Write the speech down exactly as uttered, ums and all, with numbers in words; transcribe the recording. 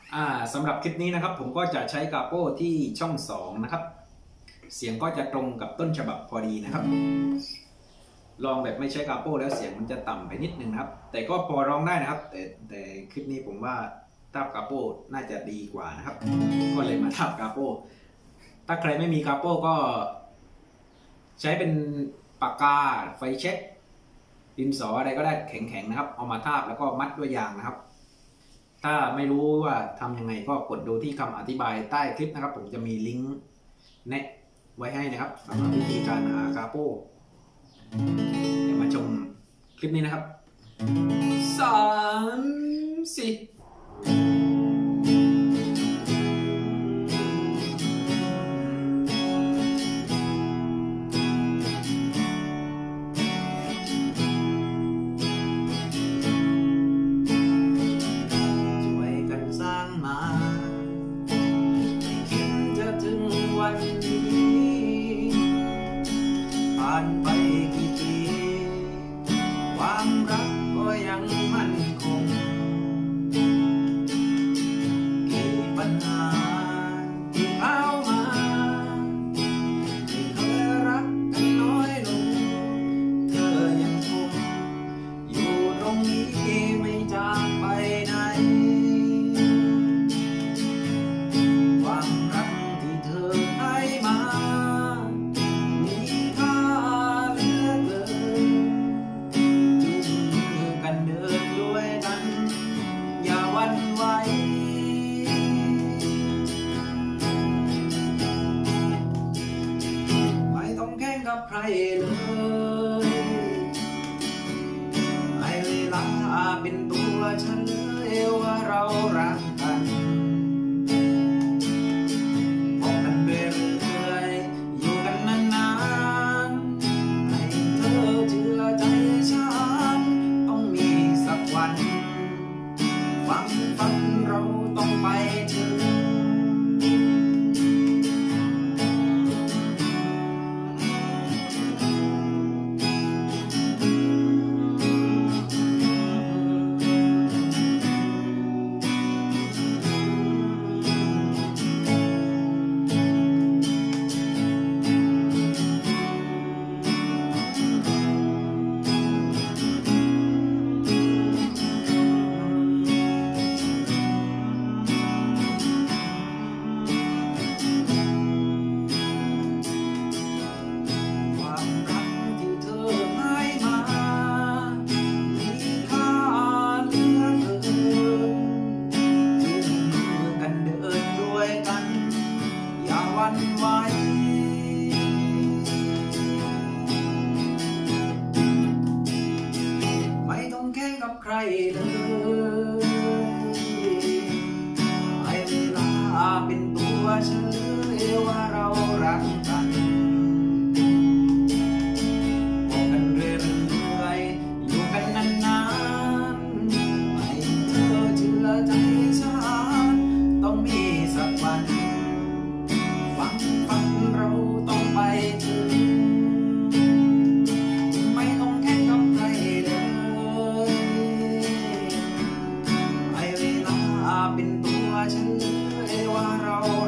อ่าสำหรับคลิปนี้นะครับผมก็จะใช้กาโป้ที่ช่องสองนะครับเสียงก็จะตรงกับต้นฉบับพอดีนะครับลองแบบไม่ใช้กาโป้แล้วเสียงมันจะต่ำไปนิดนึงครับแต่ก็พอร้องได้นะครับแต่แต่คลิปนี้ผมว่าทาบกาโป้น่าจะดีกว่านะครับก็เลยมาทาบกาโป้ถ้าใครไม่มีกาโป้ก็ใช้เป็นปากกาไฟเช็คดินสออะไรก็ได้แข็งๆนะครับเอามาทาบแล้วก็มัดด้วยยางนะครับถ้าไม่รู้ว่าทำยังไงก็กดดูที่คำอธิบายใต้คลิปนะครับผมจะมีลิงก์แนะไว้ให้นะครับสำหรับวิธีการหากาโป้เดี๋ยวมาชมคลิปนี้นะครับสามสี่ผ่านไปกี่ปีความรักก็ยังมั่นคงกี่ปัญหาที่เข้ามาไม่เคยรักกันน้อยลงเธอยังคงอยู่ตรงนี้ไม่จากไปไหนความรักที่เธอให้มากับใครเลยให้เวลาเป็นตัวฉันเลยว่าเรารักกันบอกกันไปเรื่อยๆอยู่กันนานๆให้เธอเชื่อใจฉันต้องมีสักวันฝันฝันเราต้องไปถึงไม่ต้องแข่งกับใครเลยให้เวลาเป็นตัวเฉลยว่าเรารักกันบอกกันเรื่อยๆอยู่กันนานๆให้เธอเชื่อใจฉันต้องมีสักวันฝันฝันเราต้องไปถึงไม่ต้องแข่งกับใครเลยให้เวลาเป็นตัวเฉลยว่าเรา